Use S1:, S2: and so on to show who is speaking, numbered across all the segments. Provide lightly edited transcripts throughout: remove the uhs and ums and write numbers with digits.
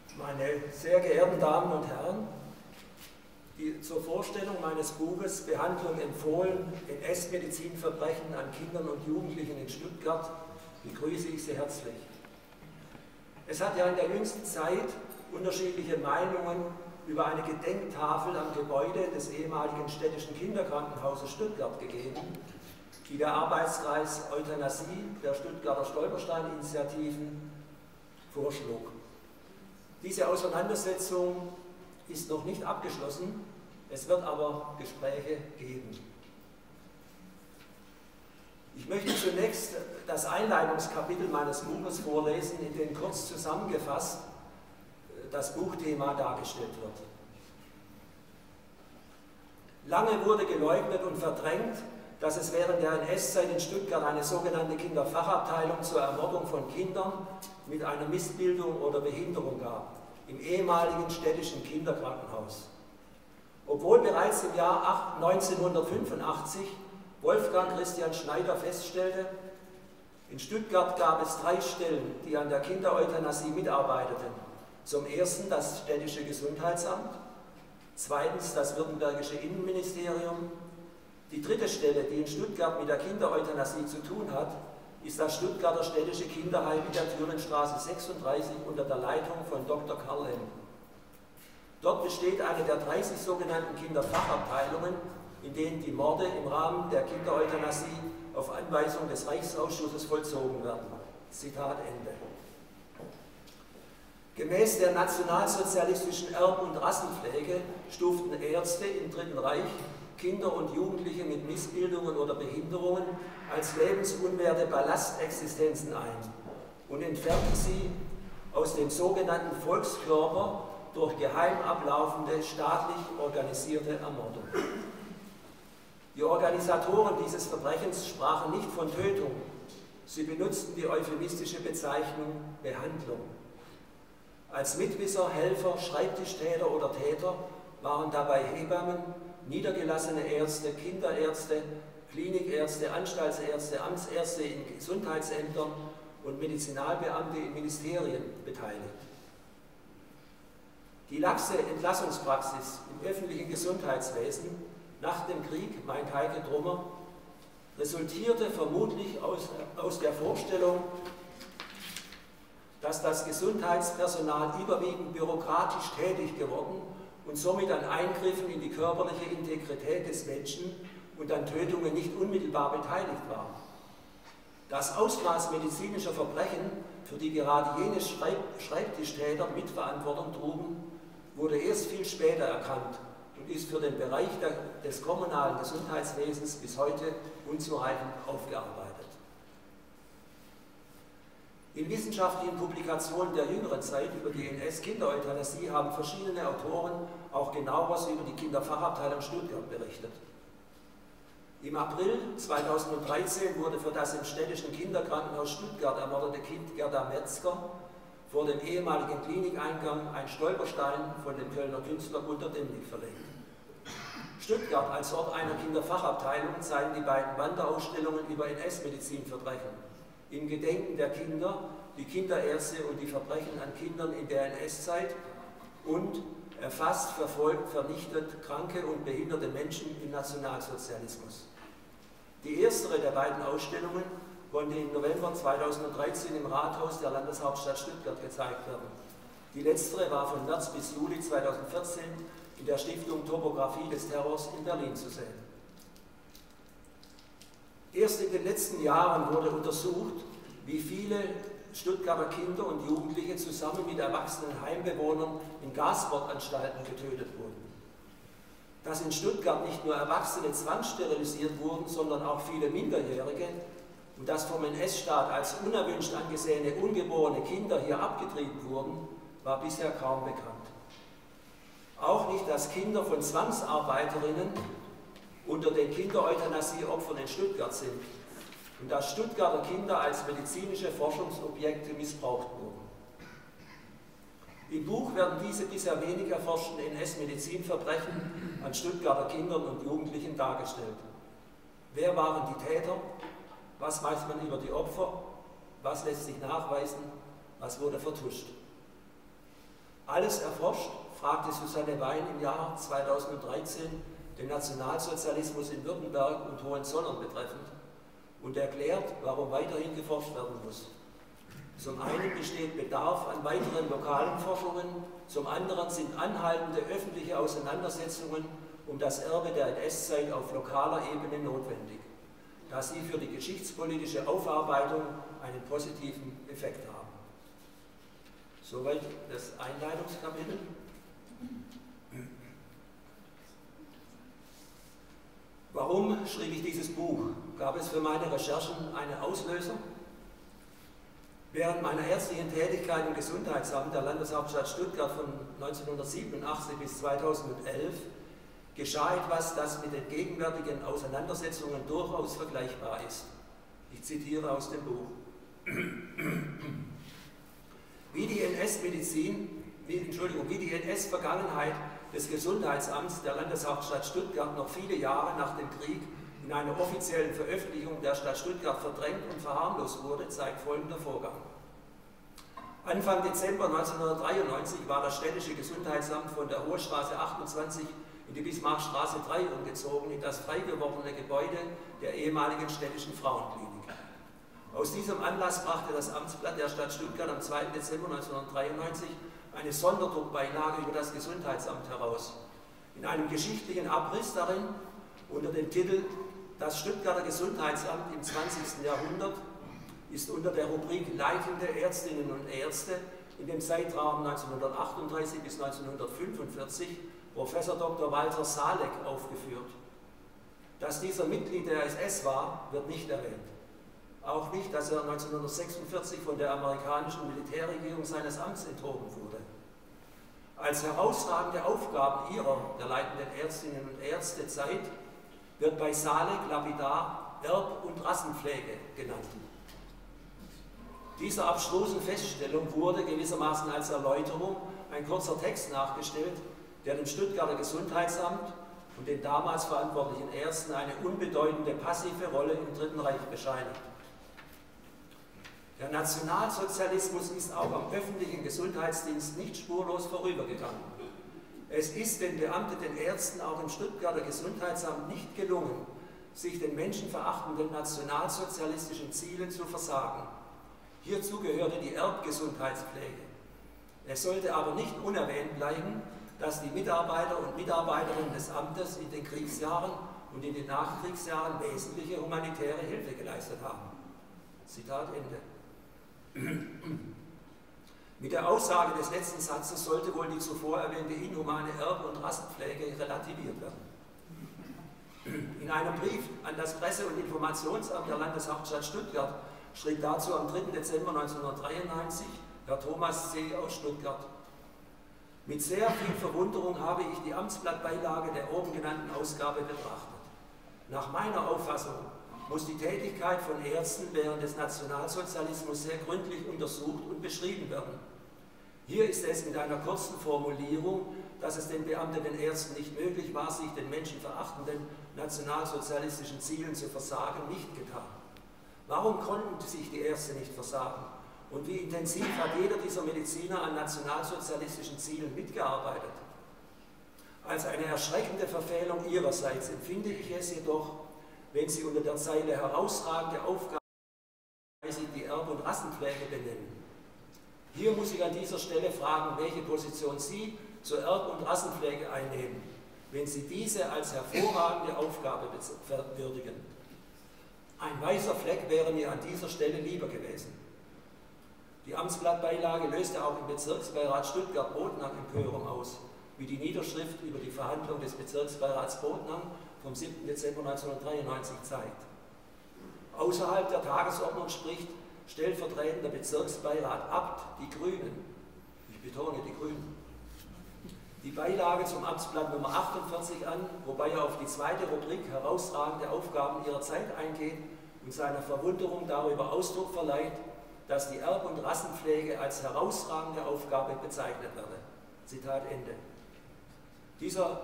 S1: Meine sehr geehrten Damen und Herren, zur Vorstellung meines Buches Behandlung empfohlen, NS-Medizinverbrechen an Kindern und Jugendlichen in Stuttgart begrüße ich Sie herzlich. Es hat ja in der jüngsten Zeit unterschiedliche Meinungen über eine Gedenktafel am Gebäude des ehemaligen städtischen Kinderkrankenhauses Stuttgart gegeben, die der Arbeitskreis Euthanasie der Stuttgarter Stolperstein-Initiativen vorschlug. Diese Auseinandersetzung ist noch nicht abgeschlossen, es wird aber Gespräche geben. Ich möchte zunächst das Einleitungskapitel meines Buches vorlesen, in dem kurz zusammengefasst das Buchthema dargestellt wird. Lange wurde geleugnet und verdrängt, dass es während der NS-Zeit in Stuttgart eine sogenannte Kinderfachabteilung zur Ermordung von Kindern mit einer Missbildung oder Behinderung gab, im ehemaligen städtischen Kinderkrankenhaus. Obwohl bereits im Jahr 1985 Wolfgang Christian Schneider feststellte, in Stuttgart gab es 3 Stellen, die an der Kindereuthanasie mitarbeiteten. Zum ersten das städtische Gesundheitsamt, zweitens das württembergische Innenministerium. Die 3. Stelle, die in Stuttgart mit der Kindereuthanasie zu tun hat, ist das Stuttgarter städtische Kinderheim in der Thüringenstraße 36 unter der Leitung von Dr. Karl Lemm. Dort besteht eine der 30 sogenannten Kinderfachabteilungen, in denen die Morde im Rahmen der Kindereuthanasie auf Anweisung des Reichsausschusses vollzogen werden. Zitat Ende. Gemäß der nationalsozialistischen Erb- und Rassenpflege stuften Ärzte im Dritten Reich Kinder und Jugendliche mit Missbildungen oder Behinderungen als lebensunwerte Ballastexistenzen ein und entfernten sie aus dem sogenannten Volkskörper durch geheim ablaufende, staatlich organisierte Ermordung. Die Organisatoren dieses Verbrechens sprachen nicht von Tötung, sie benutzten die euphemistische Bezeichnung Behandlung. Als Mitwisser, Helfer, Schreibtischtäter oder Täter waren dabei Hebammen, niedergelassene Ärzte, Kinderärzte, Klinikärzte, Anstaltsärzte, Amtsärzte in Gesundheitsämtern und Medizinalbeamte in Ministerien beteiligt. Die laxe Entlassungspraxis im öffentlichen Gesundheitswesen nach dem Krieg, meint Heike Drummer, resultierte vermutlich aus der Vorstellung, dass das Gesundheitspersonal überwiegend bürokratisch tätig geworden und somit an Eingriffen in die körperliche Integrität des Menschen und an Tötungen nicht unmittelbar beteiligt war. Das Ausmaß medizinischer Verbrechen, für die gerade jene Schreibtischtäter Mitverantwortung trugen, wurde erst viel später erkannt und ist für den Bereich des kommunalen Gesundheitswesens bis heute unzureichend aufgearbeitet. In wissenschaftlichen Publikationen der jüngeren Zeit über die NS-Kindereuthanasie haben verschiedene Autoren auch genaueres über die Kinderfachabteilung Stuttgart berichtet. Im April 2013 wurde für das im städtischen Kinderkrankenhaus Stuttgart ermordete Kind Gerda Metzger vor dem ehemaligen Klinikeingang ein Stolperstein von dem Kölner Künstler Gunter Demnig verlegt. Stuttgart als Ort einer Kinderfachabteilung zeigen die beiden Wanderausstellungen über NS-Medizinverbrechen. Im Gedenken der Kinder, die Kinderärzte und die Verbrechen an Kindern in der NS-Zeit und erfasst, verfolgt, vernichtet kranke und behinderte Menschen im Nationalsozialismus. Die erstere der beiden Ausstellungen konnte im November 2013 im Rathaus der Landeshauptstadt Stuttgart gezeigt werden. Die letztere war von März bis Juli 2014 in der Stiftung Topographie des Terrors in Berlin zu sehen. Erst in den letzten Jahren wurde untersucht, wie viele Stuttgarter Kinder und Jugendliche zusammen mit erwachsenen Heimbewohnern in Gaswortanstalten getötet wurden. Dass in Stuttgart nicht nur Erwachsene zwangssterilisiert wurden, sondern auch viele Minderjährige und dass vom NS-Staat als unerwünscht angesehene ungeborene Kinder hier abgetrieben wurden, war bisher kaum bekannt. Auch nicht, dass Kinder von Zwangsarbeiterinnen unter den Kindereuthanasie-Opfern in Stuttgart sind und dass Stuttgarter Kinder als medizinische Forschungsobjekte missbraucht wurden. Im Buch werden diese bisher wenig erforschten NS-Medizinverbrechen an Stuttgarter Kindern und Jugendlichen dargestellt. Wer waren die Täter? Was weiß man über die Opfer? Was lässt sich nachweisen? Was wurde vertuscht? Alles erforscht, fragte Susanne Wein im Jahr 2013 den Nationalsozialismus in Württemberg und Hohenzollern betreffend und erklärt, warum weiterhin geforscht werden muss. Zum einen besteht Bedarf an weiteren lokalen Forschungen, zum anderen sind anhaltende öffentliche Auseinandersetzungen um das Erbe der NS-Zeit auf lokaler Ebene notwendig, da sie für die geschichtspolitische Aufarbeitung einen positiven Effekt haben. Soweit das Einleitungskapitel. Warum schrieb ich dieses Buch? Gab es für meine Recherchen einen Auslöser? Während meiner ärztlichen Tätigkeit im Gesundheitsamt der Landeshauptstadt Stuttgart von 1987 bis 2011 geschah etwas, das mit den gegenwärtigen Auseinandersetzungen durchaus vergleichbar ist. Ich zitiere aus dem Buch. Wie die NS-Vergangenheit des Gesundheitsamts der Landeshauptstadt Stuttgart noch viele Jahre nach dem Krieg in einer offiziellen Veröffentlichung der Stadt Stuttgart verdrängt und verharmlost wurde, zeigt folgender Vorgang. Anfang Dezember 1993 war das städtische Gesundheitsamt von der Hohe Straße 28 in die Bismarckstraße 3 umgezogen, in das frei gewordene Gebäude der ehemaligen städtischen Frauenklinik. Aus diesem Anlass brachte das Amtsblatt der Stadt Stuttgart am 2. Dezember 1993 eine Sonderdruckbeilage über das Gesundheitsamt heraus. In einem geschichtlichen Abriss darin unter dem Titel „Das Stuttgarter Gesundheitsamt im 20. Jahrhundert“ ist unter der Rubrik „Leitende Ärztinnen und Ärzte“ in dem Zeitraum 1938 bis 1945 Professor Dr. Walter Salek aufgeführt. Dass dieser Mitglied der SS war, wird nicht erwähnt. Auch nicht, dass er 1946 von der amerikanischen Militärregierung seines Amts enthoben wurde. Als herausragende Aufgaben der leitenden Ärztinnen und Ärzte Zeit wird bei Salek lapidar Erb- und Rassenpflege genannt. Dieser abstrusen Feststellung wurde gewissermaßen als Erläuterung ein kurzer Text nachgestellt, der dem Stuttgarter Gesundheitsamt und den damals verantwortlichen Ärzten eine unbedeutende passive Rolle im Dritten Reich bescheinigt. Der Nationalsozialismus ist auch am öffentlichen Gesundheitsdienst nicht spurlos vorübergegangen. Es ist den beamteten Ärzten auch im Stuttgarter Gesundheitsamt nicht gelungen, sich den menschenverachtenden nationalsozialistischen Zielen zu versagen. Hierzu gehörte die Erbgesundheitspflege. Es sollte aber nicht unerwähnt bleiben, dass die Mitarbeiter und Mitarbeiterinnen des Amtes in den Kriegsjahren und in den Nachkriegsjahren wesentliche humanitäre Hilfe geleistet haben. Zitat Ende. Mit der Aussage des letzten Satzes sollte wohl die zuvor erwähnte inhumane Erb- und Rassenpflege relativiert werden. In einem Brief an das Presse- und Informationsamt der Landeshauptstadt Stuttgart schrieb dazu am 3. Dezember 1993 Herr Thomas C. aus Stuttgart: Mit sehr viel Verwunderung habe ich die Amtsblattbeilage der oben genannten Ausgabe betrachtet. Nach meiner Auffassung muss die Tätigkeit von Ärzten während des Nationalsozialismus sehr gründlich untersucht und beschrieben werden. Hier ist es mit einer kurzen Formulierung, dass es den beamteten Ärzten nicht möglich war, sich den menschenverachtenden nationalsozialistischen Zielen zu versagen, nicht getan. Warum konnten sich die Ärzte nicht versagen? Und wie intensiv hat jeder dieser Mediziner an nationalsozialistischen Zielen mitgearbeitet? Als eine erschreckende Verfehlung ihrerseits empfinde ich es jedoch, wenn Sie unter der Zeile herausragende Aufgaben die Erb- und Rassenpflege benennen. Hier muss ich an dieser Stelle fragen, welche Position Sie zur Erb- und Rassenpflege einnehmen, wenn Sie diese als hervorragende Aufgabe würdigen. Ein weißer Fleck wäre mir an dieser Stelle lieber gewesen. Die Amtsblattbeilage löste auch im Bezirksbeirat Stuttgart-Botnang Empörung aus, wie die Niederschrift über die Verhandlung des Bezirksbeirats Botnang vom 7. Dezember 1993 zeigt. Außerhalb der Tagesordnung spricht stellvertretender Bezirksbeirat Abt, die Grünen, ich betone die Grünen, die Beilage zum Amtsblatt Nummer 48 an, wobei er auf die zweite Rubrik herausragende Aufgaben ihrer Zeit eingeht und seiner Verwunderung darüber Ausdruck verleiht, dass die Erb- und Rassenpflege als herausragende Aufgabe bezeichnet werde. Zitat Ende. Dieser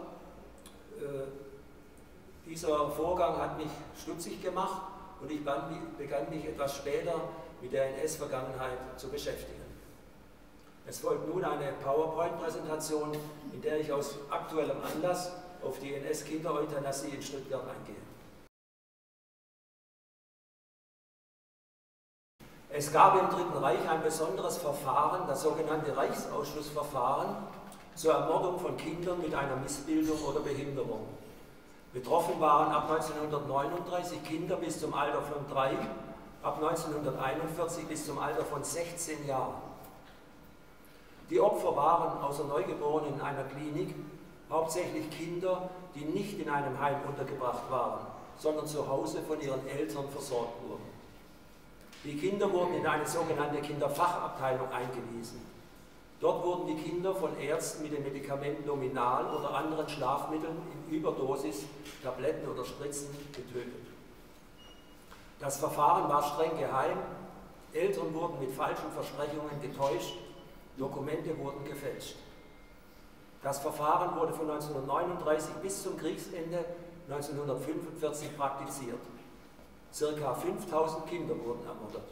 S1: Vorgang hat mich stutzig gemacht und ich begann mich etwas später mit der NS-Vergangenheit zu beschäftigen. Es folgt nun eine PowerPoint-Präsentation, in der ich aus aktuellem Anlass auf die NS-Kindereuthanasie in Stuttgart eingehe. Es gab im Dritten Reich ein besonderes Verfahren, das sogenannte Reichsausschussverfahren zur Ermordung von Kindern mit einer Missbildung oder Behinderung. Betroffen waren ab 1939 Kinder bis zum Alter von 3, ab 1941 bis zum Alter von 16 Jahren. Die Opfer waren außer Neugeborenen in einer Klinik hauptsächlich Kinder, die nicht in einem Heim untergebracht waren, sondern zu Hause von ihren Eltern versorgt wurden. Die Kinder wurden in eine sogenannte Kinderfachabteilung eingewiesen. Dort wurden die Kinder von Ärzten mit dem Medikament Nominal oder anderen Schlafmitteln in Überdosis, Tabletten oder Spritzen getötet. Das Verfahren war streng geheim, Eltern wurden mit falschen Versprechungen getäuscht, Dokumente wurden gefälscht. Das Verfahren wurde von 1939 bis zum Kriegsende 1945 praktiziert. Circa 5000 Kinder wurden ermordet.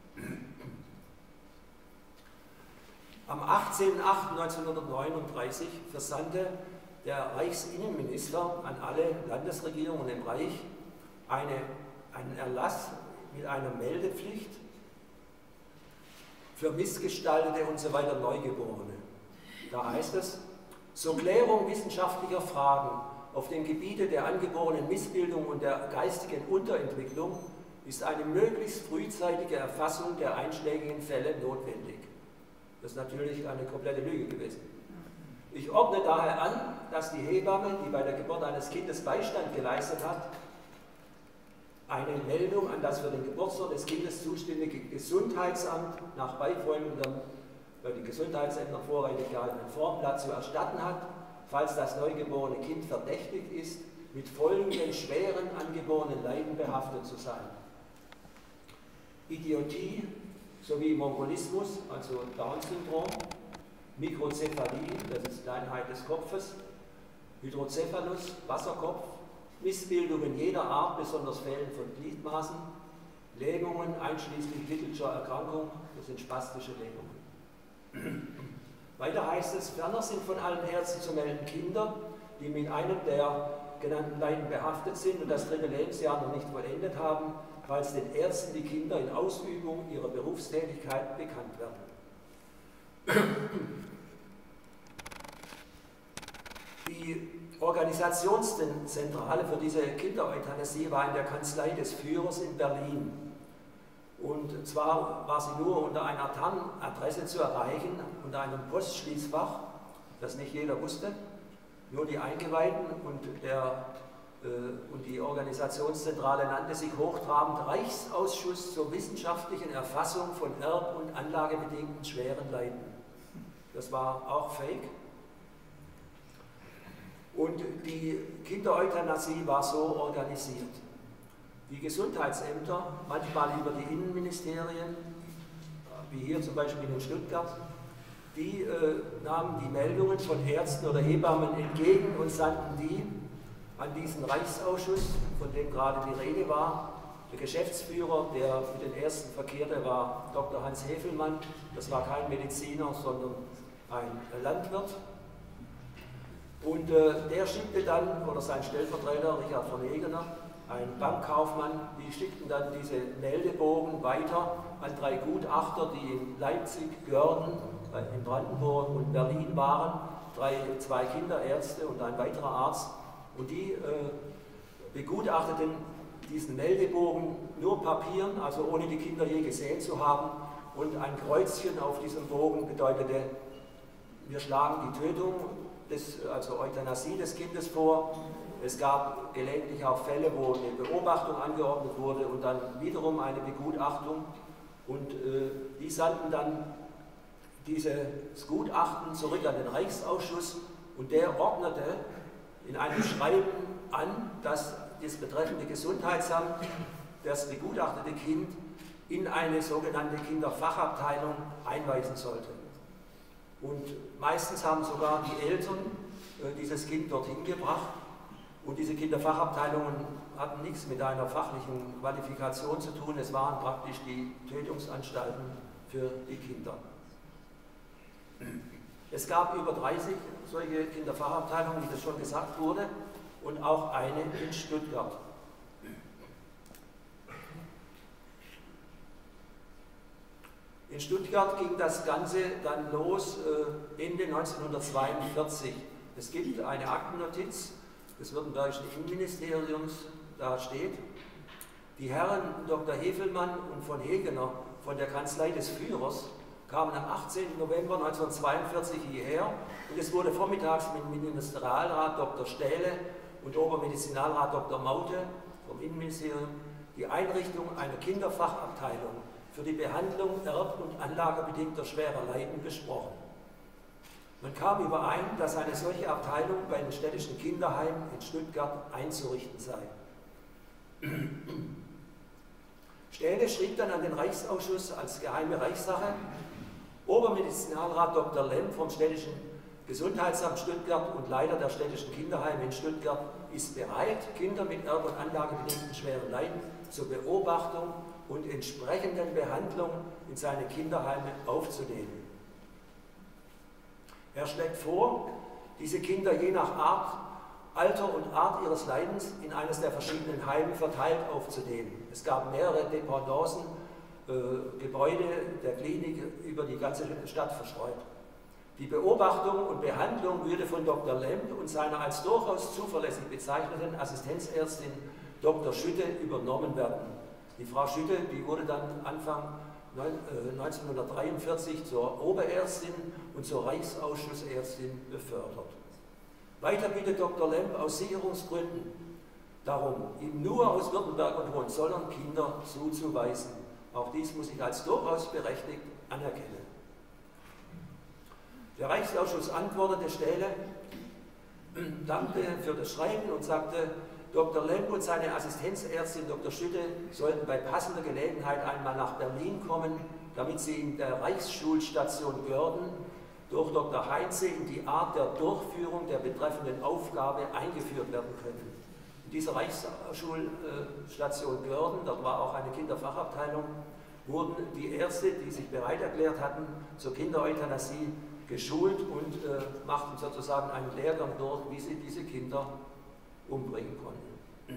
S1: Am 18.08.1939 versandte der Reichsinnenminister an alle Landesregierungen im Reich einen Erlass mit einer Meldepflicht für missgestaltete und so weiter Neugeborene. Da heißt es: Zur Klärung wissenschaftlicher Fragen auf dem Gebiete der angeborenen Missbildung und der geistigen Unterentwicklung ist eine möglichst frühzeitige Erfassung der einschlägigen Fälle notwendig. Das ist natürlich eine komplette Lüge gewesen. Ich ordne daher an, dass die Hebamme, die bei der Geburt eines Kindes Beistand geleistet hat, eine Meldung an das für den Geburtsort des Kindes zuständige Gesundheitsamt nach beifolgendem, weil die Gesundheitsämter vorrangig gehaltenen Formblatt zu erstatten hat, falls das neugeborene Kind verdächtigt ist, mit folgenden schweren angeborenen Leiden behaftet zu sein: Idiotie sowie Mongolismus, also Down-Syndrom, Mikrocephalie, das ist Kleinheit des Kopfes, Hydrocephalus, Wasserkopf, Missbildungen jeder Art, besonders Fällen von Gliedmaßen, Lähmungen einschließlich Littelscher Erkrankung, das sind spastische Lähmungen. Weiter heißt es, ferner sind von allen Ärzten zu melden Kinder, die mit einem der genannten Leiden behaftet sind und das 3. Lebensjahr noch nicht vollendet haben, falls den Ärzten die Kinder in Ausübung ihrer Berufstätigkeit bekannt werden. Die Organisationszentrale für diese Kindereuthanasie war in der Kanzlei des Führers in Berlin. Und zwar war sie nur unter einer TAN-Adresse zu erreichen, unter einem Postschließfach, das nicht jeder wusste, nur die Eingeweihten, und die Organisationszentrale nannte sich hochtrabend Reichsausschuss zur wissenschaftlichen Erfassung von erb- und anlagebedingten schweren Leiden. Das war auch fake. Und die Kindereuthanasie war so organisiert. Die Gesundheitsämter, manchmal über die Innenministerien, wie hier zum Beispiel in Stuttgart, die nahmen die Meldungen von Ärzten oder Hebammen entgegen und sandten die an diesen Reichsausschuss, von dem gerade die Rede war. Der Geschäftsführer, der mit den Ersten verkehrte, war Dr. Hans Hefelmann. Das war kein Mediziner, sondern ein Landwirt. Und der schickte dann, oder sein Stellvertreter, Richard von Egener, ein Bankkaufmann, die schickten dann diese Meldebogen weiter an 3 Gutachter, die in Leipzig, Görden, in Brandenburg und Berlin waren, 2 Kinderärzte und ein weiterer Arzt. Und die begutachteten diesen Meldebogen nur Papieren, also ohne die Kinder je gesehen zu haben. Und ein Kreuzchen auf diesem Bogen bedeutete, wir schlagen die Tötung, also Euthanasie des Kindes vor. Es gab gelegentlich auch Fälle, wo eine Beobachtung angeordnet wurde und dann wiederum eine Begutachtung. Und die sandten dann dieses Gutachten zurück an den Reichsausschuss und der ordnete in einem Schreiben an, dass das betreffende Gesundheitsamt das begutachtete Kind in eine sogenannte Kinderfachabteilung einweisen sollte. Und meistens haben sogar die Eltern dieses Kind dorthin gebracht. Und diese Kinderfachabteilungen hatten nichts mit einer fachlichen Qualifikation zu tun. Es waren praktisch die Tötungsanstalten für die Kinder. Es gab über 30 solche Kinderfachabteilungen, wie das schon gesagt wurde, und auch eine in Stuttgart. In Stuttgart ging das Ganze dann los Ende 1942. Es gibt eine Aktennotiz des Württembergischen Innenministeriums, da steht: Die Herren Dr. Hevelmann und von Hegener von der Kanzlei des Führers kamen am 18. November 1942 hierher und es wurde vormittags mit dem Ministerialrat Dr. Stähle und Obermedizinalrat Dr. Maute vom Innenministerium die Einrichtung einer Kinderfachabteilung für die Behandlung erb- und anlagebedingter schwerer Leiden besprochen. Man kam überein, dass eine solche Abteilung bei den städtischen Kinderheimen in Stuttgart einzurichten sei. Stähle schrieb dann an den Reichsausschuss als geheime Reichssache: Obermedizinalrat Dr. Lemm vom städtischen Gesundheitsamt Stuttgart und Leiter der städtischen Kinderheime in Stuttgart ist bereit, Kinder mit erb- und anlagebedingten schweren Leiden zur Beobachtung und entsprechenden Behandlung in seine Kinderheime aufzunehmen. Er schlägt vor, diese Kinder je nach Art, Alter und Art ihres Leidens in eines der verschiedenen Heime verteilt aufzunehmen. Es gab mehrere Dependancen, Gebäude der Klinik über die ganze Stadt verstreut. Die Beobachtung und Behandlung würde von Dr. Lemp und seiner als durchaus zuverlässig bezeichneten Assistenzärztin Dr. Schütte übernommen werden. Die Frau Schütte, die wurde dann Anfang 1943 zur Oberärztin und zur Reichsausschussärztin befördert. Weiter bittet Dr. Lemp aus Sicherungsgründen darum, ihm nur aus Württemberg und Hohenzollern Kinder zuzuweisen. Auch dies muss ich als durchaus berechtigt anerkennen. Der Reichsausschuss antwortete Stähle, dankte für das Schreiben und sagte, Dr. Lemp und seine Assistenzärztin Dr. Schütte sollten bei passender Gelegenheit einmal nach Berlin kommen, damit sie in der Reichsschulstation Görden durch Dr. Heinze in die Art der Durchführung der betreffenden Aufgabe eingeführt werden können. In dieser Reichsschulstation Görden, dort war auch eine Kinderfachabteilung, wurden die Ärzte, die sich bereit erklärt hatten, zur Kindereuthanasie geschult und machten sozusagen einen Lehrgang durch, wie sie diese Kinder umbringen konnten.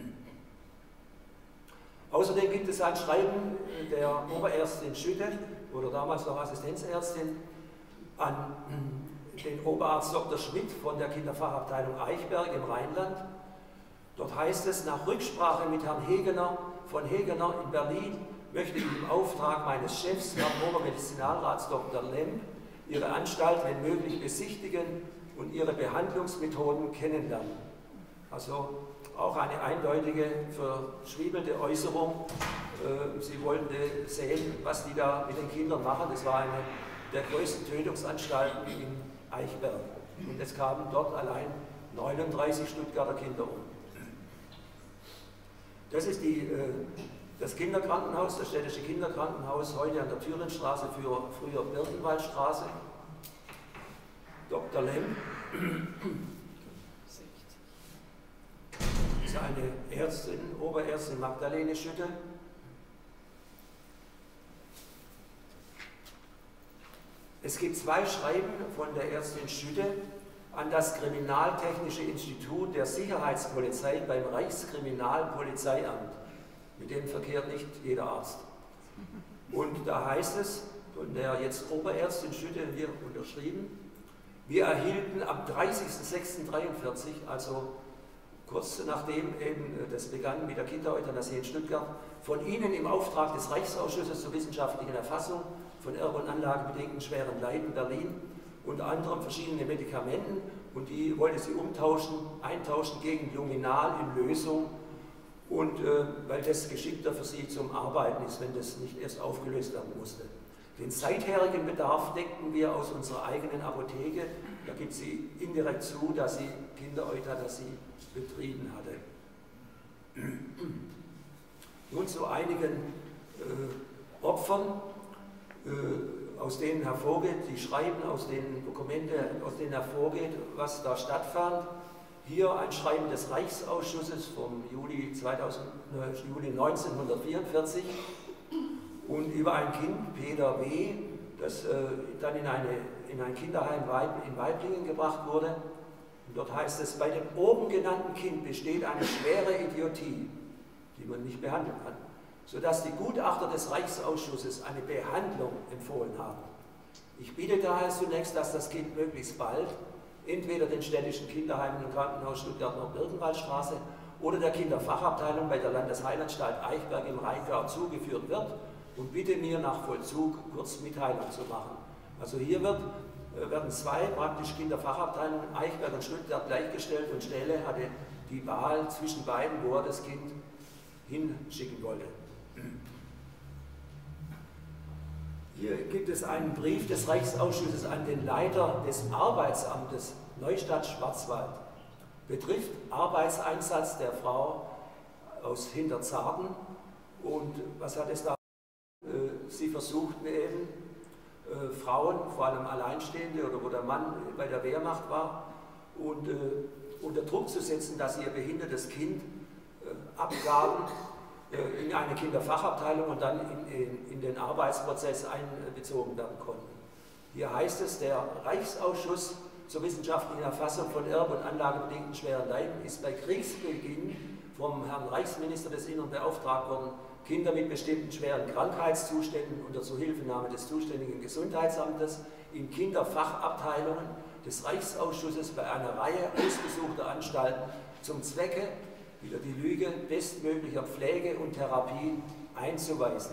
S1: Außerdem gibt es ein Schreiben der Oberärztin Schütte, oder damals noch Assistenzärztin, an den Oberarzt Dr. Schmidt von der Kinderfachabteilung Eichberg im Rheinland. Dort heißt es, nach Rücksprache mit Herrn Hegener von Hegener in Berlin möchte ich im Auftrag meines Chefs, Herrn Obermedizinalrats Dr. Lemp, Ihre Anstalt, wenn möglich, besichtigen und Ihre Behandlungsmethoden kennenlernen. Also auch eine eindeutige, verschwiebelte Äußerung. Sie wollten sehen, was die da mit den Kindern machen. Das war eine der größten Tötungsanstalten in Eichberg. Und es kamen dort allein 39 Stuttgarter Kinder um. Das ist das Kinderkrankenhaus, das städtische Kinderkrankenhaus, heute an der Thürinstraße, früher Birkenwaldstraße. Dr. Lemp ist eine Ärztin, Oberärztin Magdalene Schütte. Es gibt zwei Schreiben von der Ärztin Schütte an das Kriminaltechnische Institut der Sicherheitspolizei beim Reichskriminalpolizeiamt. Mit dem verkehrt nicht jeder Arzt. Und da heißt es, von der jetzt Oberärztin Schütte hier unterschrieben, wir erhielten am 30.06.43, also kurz nachdem eben das begann mit der Kindereuthanasie in Stuttgart, von Ihnen im Auftrag des Reichsausschusses zur wissenschaftlichen Erfassung von erb- und anlagebedingten schweren Leiden Berlin unter anderem verschiedene Medikamenten, und die wollte sie eintauschen gegen Luminal in Lösung, und weil das geschickter für sie zum Arbeiten ist, wenn das nicht erst aufgelöst werden musste. Den seitherigen Bedarf deckten wir aus unserer eigenen Apotheke. Da gibt sie indirekt zu, dass sie Kindereuthanasie betrieben hatte. Nun zu einigen Opfern, aus denen hervorgeht, die Schreiben aus den Dokumenten, aus denen hervorgeht, was da stattfand. Hier ein Schreiben des Reichsausschusses vom Juli 1944 und über ein Kind, Peter W., das dann in ein Kinderheim in Waiblingen gebracht wurde. Und dort heißt es, bei dem oben genannten Kind besteht eine schwere Idiotie, die man nicht behandeln kann, sodass die Gutachter des Reichsausschusses eine Behandlung empfohlen haben. Ich bitte daher zunächst, dass das Kind möglichst bald entweder den städtischen Kinderheimen und Krankenhaus Stuttgart-Nord-Birkenwaldstraße oder der Kinderfachabteilung bei der Landesheilanstalt Eichberg im Rheingau zugeführt wird und bitte mir nach Vollzug kurz Mitteilung zu machen. Also hier werden zwei praktisch Kinderfachabteilungen, Eichberg und Stuttgart, gleichgestellt und Stähle hatte die Wahl zwischen beiden, wo er das Kind hinschicken wollte. Hier gibt es einen Brief des Reichsausschusses an den Leiter des Arbeitsamtes Neustadt-Schwarzwald. Betrifft Arbeitseinsatz der Frau aus Hinterzarten. Und was hat es da? Sie versuchten eben, Frauen, vor allem Alleinstehende oder wo der Mann bei der Wehrmacht war, und unter Druck zu setzen, dass sie ihr behindertes Kind abgaben in eine Kinderfachabteilung und dann in den Arbeitsprozess einbezogen werden konnten. Hier heißt es, der Reichsausschuss zur wissenschaftlichen Erfassung von erb- und anlagebedingten schweren Leiden ist bei Kriegsbeginn vom Herrn Reichsminister des Innern beauftragt worden, Kinder mit bestimmten schweren Krankheitszuständen unter Zuhilfenahme des zuständigen Gesundheitsamtes in Kinderfachabteilungen des Reichsausschusses bei einer Reihe ausgesuchter Anstalten zum Zwecke, wieder die Lüge, bestmöglicher Pflege und Therapie einzuweisen.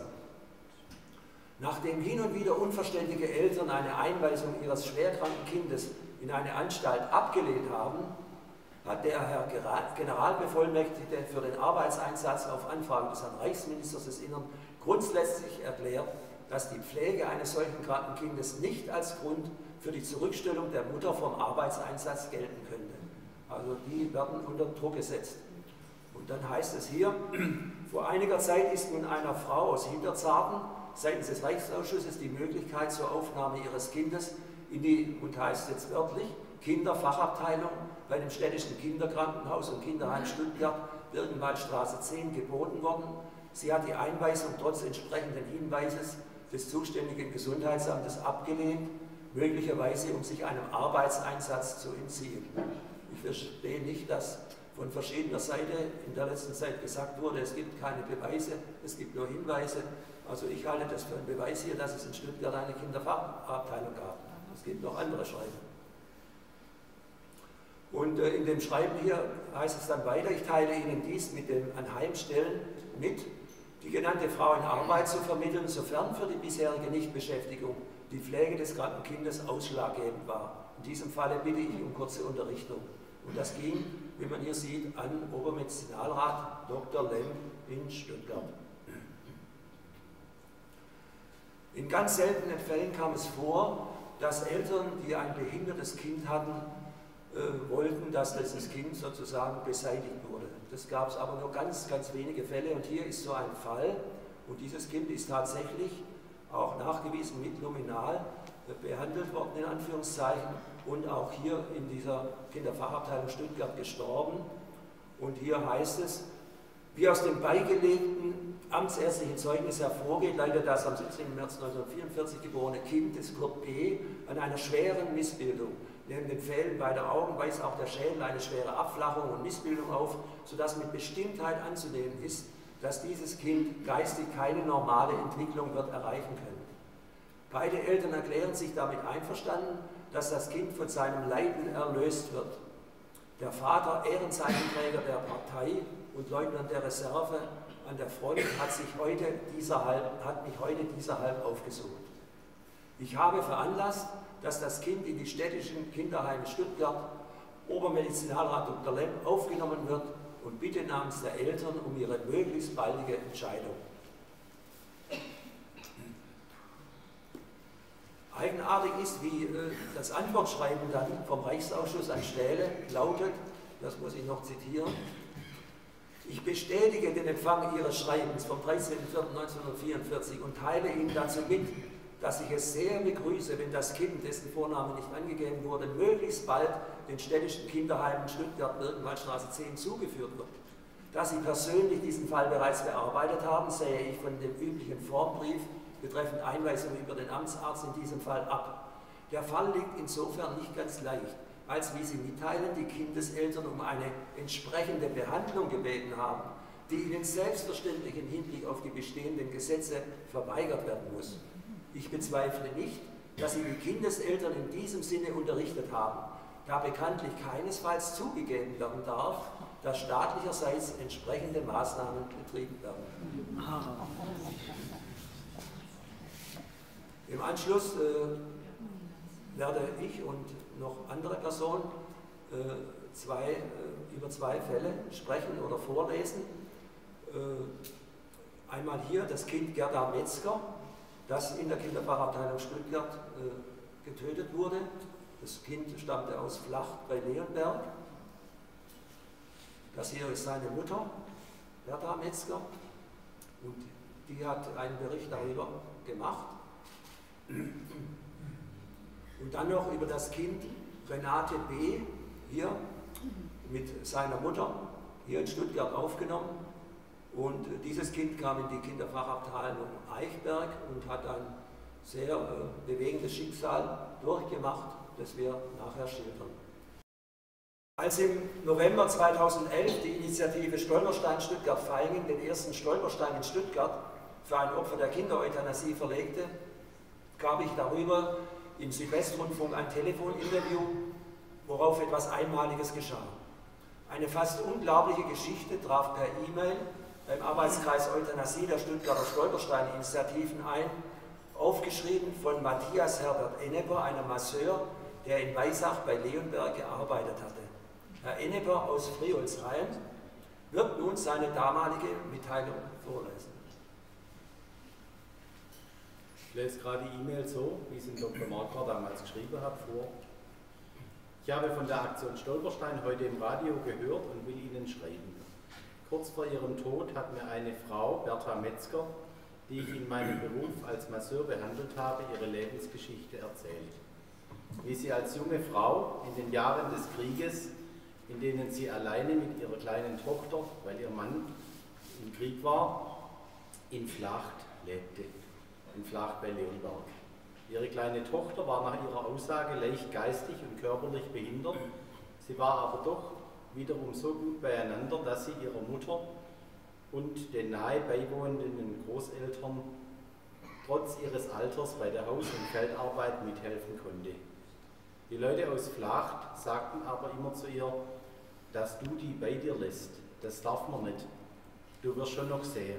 S1: Nachdem hin und wieder unverständige Eltern eine Einweisung ihres schwerkranken Kindes in eine Anstalt abgelehnt haben, hat der Herr Generalbevollmächtigte für den Arbeitseinsatz auf Anfrage des Herrn Reichsministers des Innern grundsätzlich erklärt, dass die Pflege eines solchen kranken Kindes nicht als Grund für die Zurückstellung der Mutter vom Arbeitseinsatz gelten könnte. Also die werden unter Druck gesetzt. Und dann heißt es hier, vor einiger Zeit ist nun einer Frau aus Hinterzarten seitens des Reichsausschusses die Möglichkeit zur Aufnahme ihres Kindes in die, und heißt jetzt wörtlich, Kinderfachabteilung bei dem städtischen Kinderkrankenhaus und Kinderheim Stuttgart, Birkenwaldstraße 10, geboten worden. Sie hat die Einweisung trotz entsprechenden Hinweises des zuständigen Gesundheitsamtes abgelehnt, möglicherweise um sich einem Arbeitseinsatz zu entziehen. Ich verstehe nicht, dass von verschiedener Seite in der letzten Zeit gesagt wurde, es gibt keine Beweise, es gibt nur Hinweise. Also ich halte das für einen Beweis hier, dass es in Stuttgart eine Kinderfachabteilung gab. Es gibt noch andere Schreiben. Und in dem Schreiben hier heißt es dann weiter, ich teile Ihnen dies mit den Anheimstellen mit, die genannte Frau in Arbeit zu vermitteln, sofern für die bisherige Nichtbeschäftigung die Pflege des kranken Kindes ausschlaggebend war. In diesem Falle bitte ich um kurze Unterrichtung. Und das ging, wie man hier sieht, an Obermedizinalrat Dr. Lemp in Stuttgart. In ganz seltenen Fällen kam es vor, dass Eltern, die ein behindertes Kind hatten, wollten, dass dieses Kind sozusagen beseitigt wurde. Das gab es aber nur ganz, ganz wenige Fälle und hier ist so ein Fall und dieses Kind ist tatsächlich auch nachgewiesen mit Luminal behandelt worden, in Anführungszeichen, und auch hier in dieser Kinderfachabteilung Stuttgart gestorben. Und hier heißt es, wie aus dem beigelegten amtsärztlichen Zeugnis hervorgeht, leidet das am 17. März 1944 geborene Kind des Kurt B. an einer schweren Missbildung. Neben den Fehlen beider Augen weist auch der Schädel eine schwere Abflachung und Missbildung auf, sodass mit Bestimmtheit anzunehmen ist, dass dieses Kind geistig keine normale Entwicklung wird erreichen können. Beide Eltern erklären sich damit einverstanden, dass das Kind von seinem Leiden erlöst wird. Der Vater, Ehrenzeichenträger der Partei und Leutnant der Reserve an der Front, hat mich heute dieserhalb aufgesucht. Ich habe veranlasst, dass das Kind in die städtischen Kinderheime Stuttgart, Obermedizinalrat Dr. Lemp, aufgenommen wird und bitte namens der Eltern um ihre möglichst baldige Entscheidung. Eigenartig ist, wie das Antwortschreiben dann vom Reichsausschuss an Stähle lautet, das muss ich noch zitieren: Ich bestätige den Empfang Ihres Schreibens vom 13.04.1944 und teile Ihnen dazu mit, dass ich es sehr begrüße, wenn das Kind, dessen Vorname nicht angegeben wurde, möglichst bald den städtischen Kinderheimen Stuttgart-Birkenwaldstraße 10 zugeführt wird. Da Sie persönlich diesen Fall bereits bearbeitet haben, sähe ich von dem üblichen Formbrief betreffend Einweisung über den Amtsarzt in diesem Fall ab. Der Fall liegt insofern nicht ganz leicht, als, wie Sie mitteilen, die Kindeseltern um eine entsprechende Behandlung gebeten haben, die ihnen selbstverständlich im Hinblick auf die bestehenden Gesetze verweigert werden muss. Ich bezweifle nicht, dass Sie die Kindeseltern in diesem Sinne unterrichtet haben, da bekanntlich keinesfalls zugegeben werden darf, dass staatlicherseits entsprechende Maßnahmen betrieben werden. Im Anschluss werde ich und noch andere Personen über zwei Fälle sprechen oder vorlesen. Einmal hier das Kind Gerda Metzger, das in der Kinderfachabteilung Stuttgart getötet wurde. Das Kind stammte aus Flacht bei Leonberg. Das hier ist seine Mutter, Bertha Metzger, und die hat einen Bericht darüber gemacht. Und dann noch über das Kind Renate B., hier mit seiner Mutter, hier in Stuttgart aufgenommen. Und dieses Kind kam in die Kinderfachabteilung Eichberg und hat ein sehr bewegendes Schicksal durchgemacht, das wir nachher schildern. Als im November 2011 die Initiative Stolperstein Stuttgart-Vaihingen den ersten Stolperstein in Stuttgart für ein Opfer der Kindereuthanasie verlegte, gab ich darüber im Südwestrundfunk ein Telefoninterview, worauf etwas Einmaliges geschah. Eine fast unglaubliche Geschichte traf per E-Mail beim Arbeitskreis Euthanasie der Stuttgarter Stolperstein-Initiativen ein, aufgeschrieben von Matthias Herbert Enneper, einem Masseur, der in Weissach bei Leonberg gearbeitet hatte. Herr Enneper aus Friolsheim wird nun seine damalige Mitteilung vorlesen.
S2: Ich lese gerade die E-Mail so, wie es Dr. Marquardt damals geschrieben hat, vor. Ich habe von der Aktion Stolperstein heute im Radio gehört und will Ihnen schreiben. Kurz vor ihrem Tod hat mir eine Frau, Bertha Metzger, die ich in meinem Beruf als Masseur behandelt habe, ihre Lebensgeschichte erzählt. Wie sie als junge Frau in den Jahren des Krieges, in denen sie alleine mit ihrer kleinen Tochter, weil ihr Mann im Krieg war, in Flacht lebte, in Flacht bei Leonberg. Ihre kleine Tochter war nach ihrer Aussage leicht geistig und körperlich behindert, sie war aber doch wiederum so gut beieinander, dass sie ihrer Mutter und den nahe beiwohnenden Großeltern trotz ihres Alters bei der Haus- und Feldarbeit mithelfen konnte. Die Leute aus Flacht sagten aber immer zu ihr, dass du die bei dir lässt, das darf man nicht, du wirst schon noch sehen.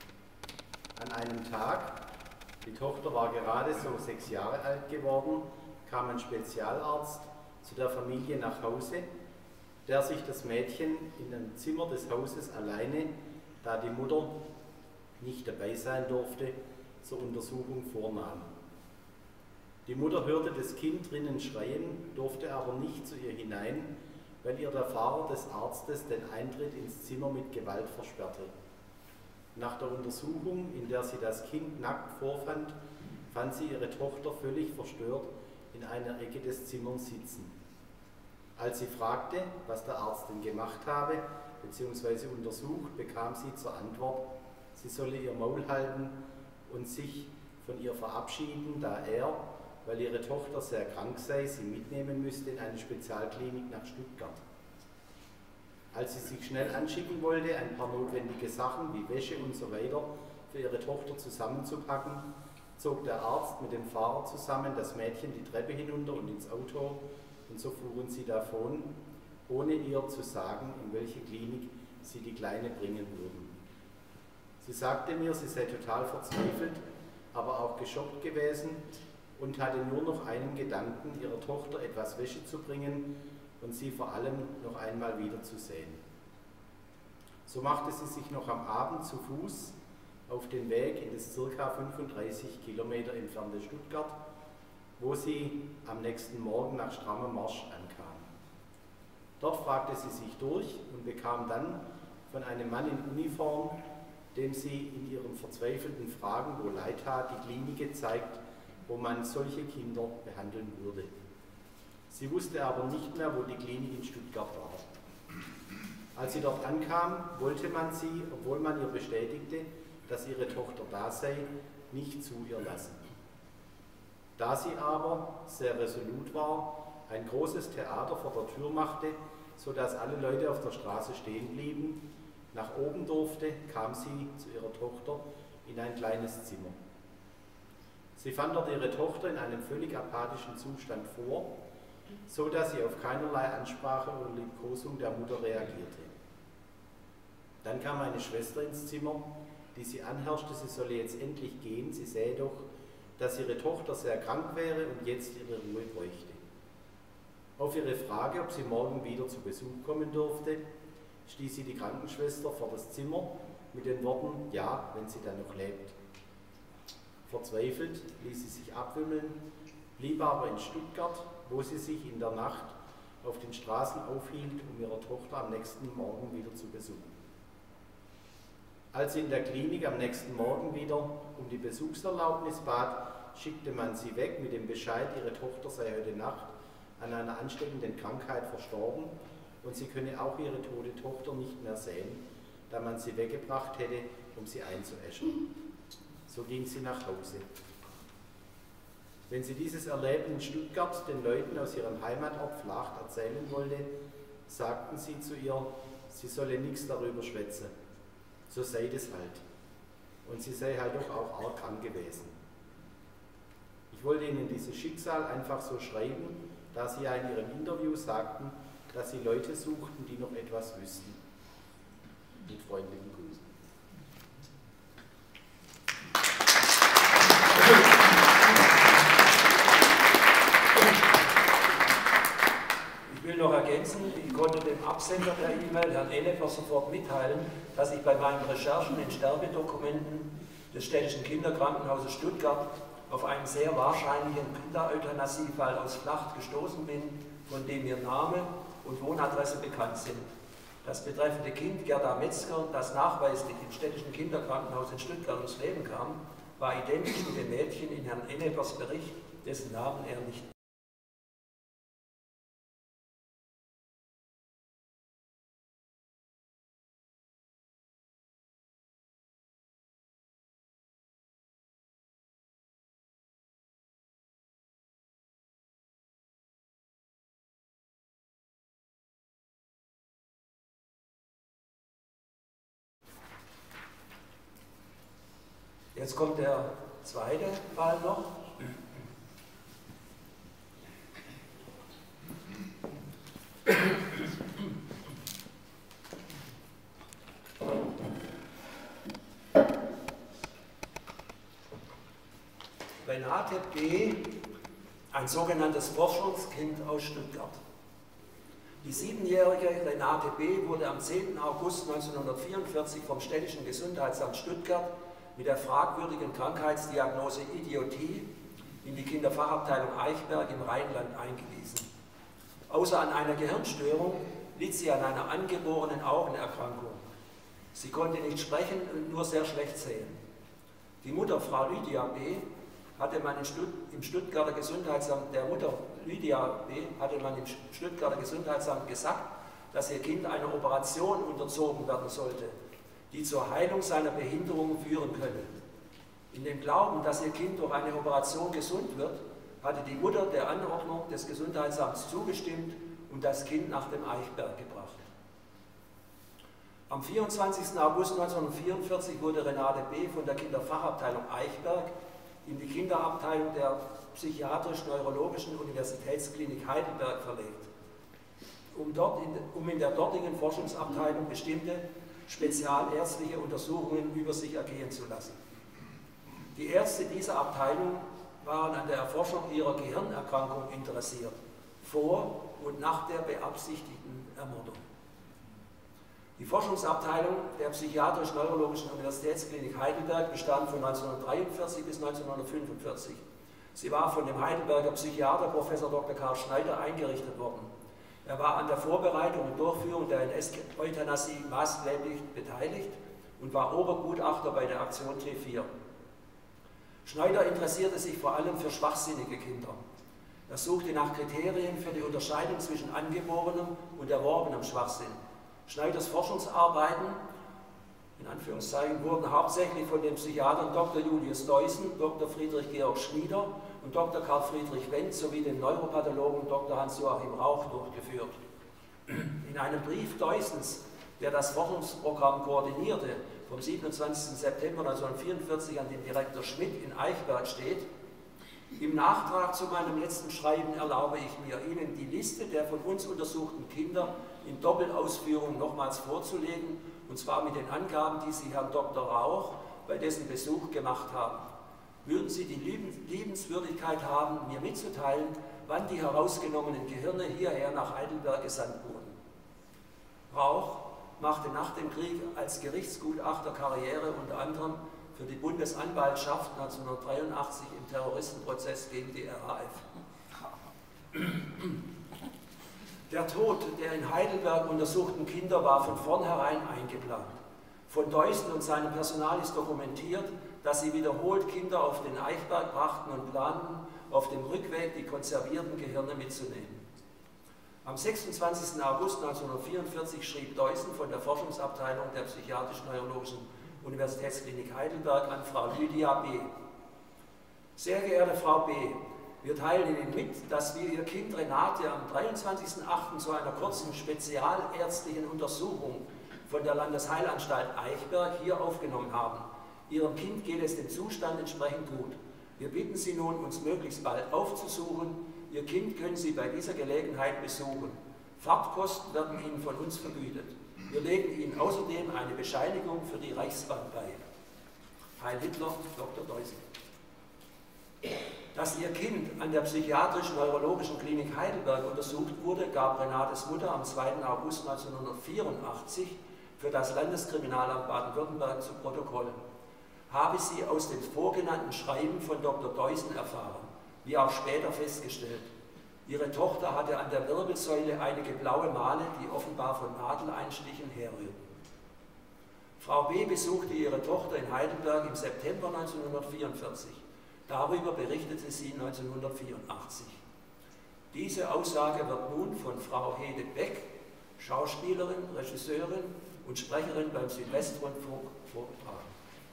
S2: An einem Tag, die Tochter war gerade so 6 Jahre alt geworden, kam ein Spezialarzt zu der Familie nach Hause, der sich das Mädchen in einem Zimmer des Hauses alleine, da die Mutter nicht dabei sein durfte, zur Untersuchung vornahm. Die Mutter hörte das Kind drinnen schreien, durfte aber nicht zu ihr hinein, weil ihr der Fahrer des Arztes den Eintritt ins Zimmer mit Gewalt versperrte. Nach der Untersuchung, in der sie das Kind nackt vorfand, fand sie ihre Tochter völlig verstört in einer Ecke des Zimmers sitzen. Als sie fragte, was der Arzt denn gemacht habe bzw. untersucht, bekam sie zur Antwort, sie solle ihr Maul halten und sich von ihr verabschieden, da er, weil ihre Tochter sehr krank sei, sie mitnehmen müsste in eine Spezialklinik nach Stuttgart. Als sie sich schnell anschicken wollte, ein paar notwendige Sachen wie Wäsche und so weiter für ihre Tochter zusammenzupacken, zog der Arzt mit dem Fahrer zusammen das Mädchen die Treppe hinunter und ins Auto und so fuhren sie davon, ohne ihr zu sagen, in welche Klinik sie die Kleine bringen würden. Sie sagte mir, sie sei total verzweifelt, aber auch geschockt gewesen und hatte nur noch einen Gedanken, ihrer Tochter etwas Wäsche zu bringen und sie vor allem noch einmal wiederzusehen. So machte sie sich noch am Abend zu Fuß auf den Weg in das ca. 35 Kilometer entfernte Stuttgart, wo sie am nächsten Morgen nach strammem Marsch ankam. Dort fragte sie sich durch und bekam dann von einem Mann in Uniform, dem sie in ihren verzweifelten Fragen, wo leid tat, die Klinik gezeigt, wo man solche Kinder behandeln würde. Sie wusste aber nicht mehr, wo die Klinik in Stuttgart war. Als sie dort ankam, wollte man sie, obwohl man ihr bestätigte, dass ihre Tochter da sei, nicht zu ihr lassen. Da sie aber sehr resolut war, ein großes Theater vor der Tür machte, sodass alle Leute auf der Straße stehen blieben, nach oben durfte, kam sie zu ihrer Tochter in ein kleines Zimmer. Sie fand dort ihre Tochter in einem völlig apathischen Zustand vor, so dass sie auf keinerlei Ansprache oder Liebkosung der Mutter reagierte. Dann kam eine Schwester ins Zimmer, die sie anherrschte, sie solle jetzt endlich gehen, sie sähe doch, dass ihre Tochter sehr krank wäre und jetzt ihre Ruhe bräuchte. Auf ihre Frage, ob sie morgen wieder zu Besuch kommen dürfte, stieß sie die Krankenschwester vor das Zimmer mit den Worten, ja, wenn sie dann noch lebt. Verzweifelt ließ sie sich abwimmeln, blieb aber in Stuttgart, wo sie sich in der Nacht auf den Straßen aufhielt, um ihre Tochter am nächsten Morgen wieder zu besuchen. Als sie in der Klinik am nächsten Morgen wieder um die Besuchserlaubnis bat, schickte man sie weg mit dem Bescheid, ihre Tochter sei heute Nacht an einer ansteckenden Krankheit verstorben und sie könne auch ihre tote Tochter nicht mehr sehen, da man sie weggebracht hätte, um sie einzuäschern. So ging sie nach Hause. Wenn sie dieses Erleben in Stuttgart den Leuten aus ihrem Heimatort Vlacht erzählen wollte, sagten sie zu ihr, sie solle nichts darüber schwätzen. So sei das halt. Und sie sei halt doch auch arg krank gewesen. Ich wollte Ihnen dieses Schicksal einfach so schreiben, da Sie ja in Ihrem Interview sagten, dass Sie Leute suchten, die noch etwas wüssten. Mit freundlichen Grüßen.
S1: Ich will noch ergänzen, ich konnte dem Absender der E-Mail, Herrn Enneper, sofort mitteilen, dass ich bei meinen Recherchen in Sterbedokumenten des Städtischen Kinderkrankenhauses Stuttgart auf einen sehr wahrscheinlichen Kindereuthanasie-Fall aus Vlacht gestoßen bin, von dem mir Name und Wohnadresse bekannt sind. Das betreffende Kind, Gerda Metzger, das nachweislich im Städtischen Kinderkrankenhaus in Stuttgart ums Leben kam, war identisch mit dem Mädchen in Herrn Ennepers Bericht, dessen Namen er nicht Jetzt kommt der zweite Fall noch. Renate B., ein sogenanntes Forschungskind aus Stuttgart. Die 7-jährige Renate B. wurde am 10. August 1944 vom Städtischen Gesundheitsamt Stuttgart mit der fragwürdigen Krankheitsdiagnose Idiotie in die Kinderfachabteilung Eichberg im Rheinland eingewiesen. Außer an einer Gehirnstörung litt sie an einer angeborenen Augenerkrankung. Sie konnte nicht sprechen und nur sehr schlecht sehen. Die Mutter, Frau Lydia B., hatte man im Stuttgarter Gesundheitsamt, der Mutter Lydia B., hatte man im Stuttgarter Gesundheitsamt gesagt, dass ihr Kind einer Operation unterzogen werden sollte, die zur Heilung seiner Behinderung führen könne. In dem Glauben, dass ihr Kind durch eine Operation gesund wird, hatte die Mutter der Anordnung des Gesundheitsamts zugestimmt und das Kind nach dem Eichberg gebracht. Am 24. August 1944 wurde Renate B. von der Kinderfachabteilung Eichberg in die Kinderabteilung der Psychiatrisch-Neurologischen Universitätsklinik Heidelberg verlegt, um in der dortigen Forschungsabteilung bestimmte spezialärztliche Untersuchungen über sich ergehen zu lassen. Die Ärzte dieser Abteilung waren an der Erforschung ihrer Gehirnerkrankung interessiert, vor und nach der beabsichtigten Ermordung. Die Forschungsabteilung der Psychiatrisch-Neurologischen Universitätsklinik Heidelberg bestand von 1943 bis 1945. Sie war von dem Heidelberger Psychiater Professor Dr. Karl Schneider eingerichtet worden. Er war an der Vorbereitung und Durchführung der NS-Euthanasie maßgeblich beteiligt und war Obergutachter bei der Aktion T4. Schneider interessierte sich vor allem für schwachsinnige Kinder. Er suchte nach Kriterien für die Unterscheidung zwischen angeborenem und erworbenem Schwachsinn. Schneiders Forschungsarbeiten in Anführungszeichen, wurden hauptsächlich von den Psychiatern Dr. Julius Deussen, Dr. Friedrich Georg Schnieder und Dr. Karl Friedrich Wendt sowie dem Neuropathologen Dr. Hans-Joachim Rauch durchgeführt. In einem Brief Deussens, der das Forschungsprogramm koordinierte, vom 27. September 1944 an den Direktor Schmidt in Eichberg steht: Im Nachtrag zu meinem letzten Schreiben erlaube ich mir, Ihnen die Liste der von uns untersuchten Kinder in Doppelausführung nochmals vorzulegen, und zwar mit den Angaben, die Sie Herrn Dr. Rauch bei dessen Besuch gemacht haben. Würden Sie die Liebenswürdigkeit haben, mir mitzuteilen, wann die herausgenommenen Gehirne hierher nach Heidelberg gesandt wurden? Rauch machte nach dem Krieg als Gerichtsgutachter Karriere, unter anderem für die Bundesanwaltschaft 1983 im Terroristenprozess gegen die RAF. Der Tod der in Heidelberg untersuchten Kinder war von vornherein eingeplant. Von Deussen und seinem Personal ist dokumentiert, dass sie wiederholt Kinder auf den Eichberg brachten und planten, auf dem Rückweg die konservierten Gehirne mitzunehmen. Am 26. August 1944 schrieb Deussen von der Forschungsabteilung der Psychiatrisch-Neurologischen Universitätsklinik Heidelberg an Frau Lydia B. Sehr geehrte Frau B., wir teilen Ihnen mit, dass wir Ihr Kind Renate am 23.08. zu einer kurzen spezialärztlichen Untersuchung von der Landesheilanstalt Eichberg hier aufgenommen haben. Ihrem Kind geht es dem Zustand entsprechend gut. Wir bitten Sie nun, uns möglichst bald aufzusuchen. Ihr Kind können Sie bei dieser Gelegenheit besuchen. Fahrtkosten werden Ihnen von uns vergütet. Wir legen Ihnen außerdem eine Bescheinigung für die Reichsbahn bei. Heil Hitler, Dr. Deussen. Dass ihr Kind an der Psychiatrisch-Neurologischen Klinik Heidelberg untersucht wurde, gab Renates Mutter am 2. August 1984 für das Landeskriminalamt Baden-Württemberg zu Protokoll. Habe sie aus dem vorgenannten Schreiben von Dr. Deussen erfahren, wie auch später festgestellt. Ihre Tochter hatte an der Wirbelsäule einige blaue Male, die offenbar von Nadeleinstichen herrührten. Frau B. besuchte ihre Tochter in Heidelberg im September 1944. Darüber berichtete sie 1984. Diese Aussage wird nun von Frau Hede Beck, Schauspielerin, Regisseurin und Sprecherin beim Südwestrundfunk, vorgetragen.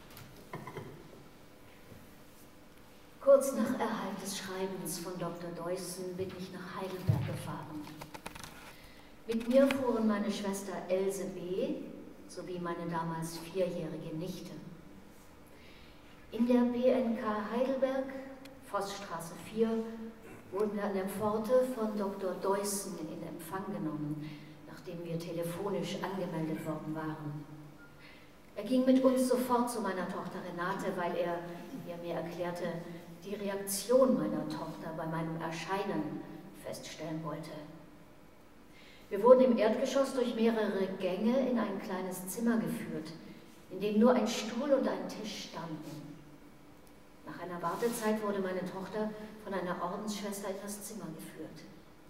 S3: Kurz nach Erhalt des Schreibens von Dr. Deussen bin ich nach Heidelberg gefahren. Mit mir fuhren meine Schwester Else B. sowie meine damals 4-jährige Nichte. In der PNK Heidelberg, Vossstraße 4, wurden wir an der Pforte von Dr. Deussen in Empfang genommen, nachdem wir telefonisch angemeldet worden waren. Er ging mit uns sofort zu meiner Tochter Renate, weil er, wie er mir erklärte, die Reaktion meiner Tochter bei meinem Erscheinen feststellen wollte. Wir wurden im Erdgeschoss durch mehrere Gänge in ein kleines Zimmer geführt, in dem nur ein Stuhl und ein Tisch standen. Nach einer Wartezeit wurde meine Tochter von einer Ordensschwester in das Zimmer geführt.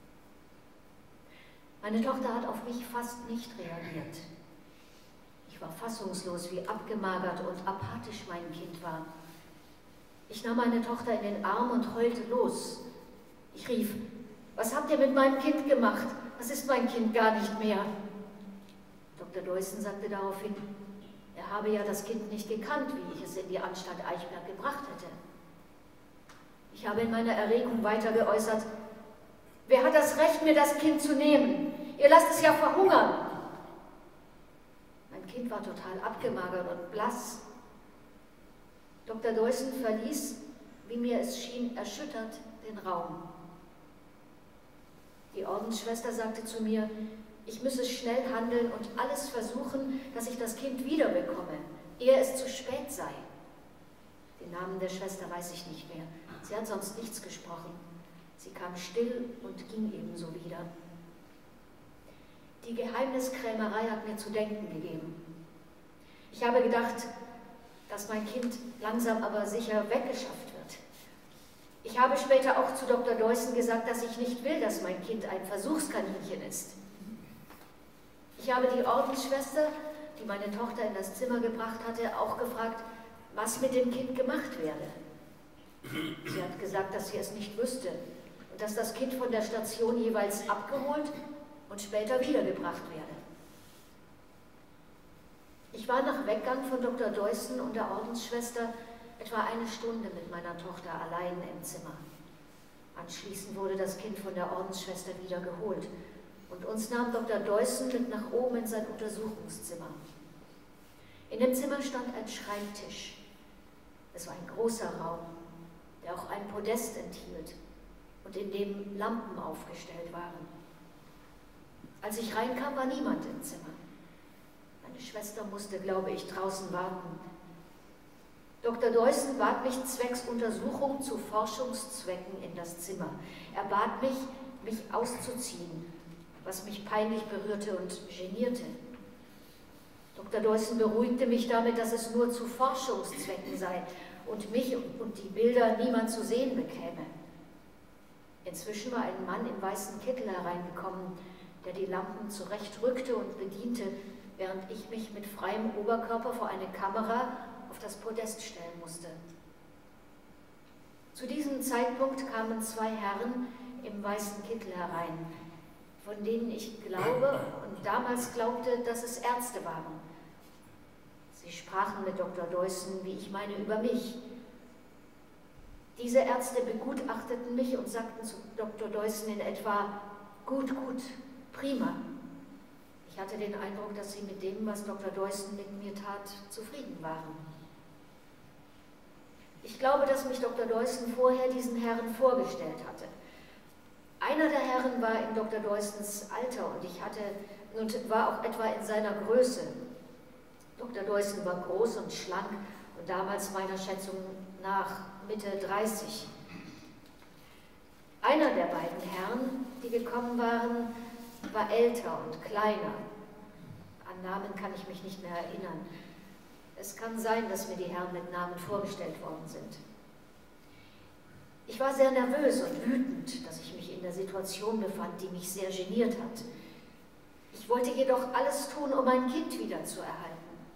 S3: Meine Tochter hat auf mich fast nicht reagiert. Ich war fassungslos, wie abgemagert und apathisch mein Kind war. Ich nahm meine Tochter in den Arm und heulte los. Ich rief: Was habt ihr mit meinem Kind gemacht? Das ist mein Kind gar nicht mehr. Dr. Deussen sagte daraufhin, er habe ja das Kind nicht gekannt, wie ich es in die Anstalt Eichberg gebracht hätte. Ich habe in meiner Erregung weiter geäußert: Wer hat das Recht, mir das Kind zu nehmen? Ihr lasst es ja verhungern. Mein Kind war total abgemagert und blass. Dr. Deussen verließ, wie mir es schien, erschüttert den Raum. Die Ordensschwester sagte zu mir, ich müsse schnell handeln und alles versuchen, dass ich das Kind wiederbekomme, ehe es zu spät sei. Den Namen der Schwester weiß ich nicht mehr. Sie hat sonst nichts gesprochen. Sie kam still und ging ebenso wieder. Die Geheimniskrämerei hat mir zu denken gegeben. Ich habe gedacht, dass mein Kind langsam aber sicher weggeschafft wird. Ich habe später auch zu Dr. Deussen gesagt, dass ich nicht will, dass mein Kind ein Versuchskaninchen ist. Ich habe die Ordensschwester, die meine Tochter in das Zimmer gebracht hatte, auch gefragt, was mit dem Kind gemacht werde. Sie hat gesagt, dass sie es nicht wüsste und dass das Kind von der Station jeweils abgeholt und später wiedergebracht werde. Ich war nach Weggang von Dr. Deussen und der Ordensschwester etwa eine Stunde mit meiner Tochter allein im Zimmer. Anschließend wurde das Kind von der Ordensschwester wieder geholt und uns nahm Dr. Deussen mit nach oben in sein Untersuchungszimmer. In dem Zimmer stand ein Schreibtisch. Es war ein großer Raum, der auch ein Podest enthielt und in dem Lampen aufgestellt waren. Als ich reinkam, war niemand im Zimmer. Meine Schwester musste, glaube ich, draußen warten. Dr. Deussen bat mich zwecks Untersuchung zu Forschungszwecken in das Zimmer. Er bat mich, mich auszuziehen, was mich peinlich berührte und genierte. Dr. Deussen beruhigte mich damit, dass es nur zu Forschungszwecken sei und mich und die Bilder niemand zu sehen bekäme. Inzwischen war ein Mann im weißen Kittel hereingekommen, der die Lampen zurechtrückte und bediente, während ich mich mit freiem Oberkörper vor eine Kamera auf das Podest stellen musste. Zu diesem Zeitpunkt kamen zwei Herren im weißen Kittel herein, von denen ich glaube und damals glaubte, dass es Ärzte waren. Sie sprachen mit Dr. Deussen, wie ich meine, über mich. Diese Ärzte begutachteten mich und sagten zu Dr. Deussen in etwa, gut, gut, prima. Ich hatte den Eindruck, dass sie mit dem, was Dr. Deussen mit mir tat, zufrieden waren. Ich glaube, dass mich Dr. Deussen vorher diesen Herren vorgestellt hatte. Einer der Herren war in Dr. Deussens Alter und war auch etwa in seiner Größe. Dr. Deussen war groß und schlank und damals meiner Schätzung nach Mitte 30. Einer der beiden Herren, die gekommen waren, war älter und kleiner. An Namen kann ich mich nicht mehr erinnern. Es kann sein, dass mir die Herren mit Namen vorgestellt worden sind. Ich war sehr nervös und wütend, dass ich mich in der Situation befand, die mich sehr geniert hat. Ich wollte jedoch alles tun, um mein Kind wiederzuerhalten.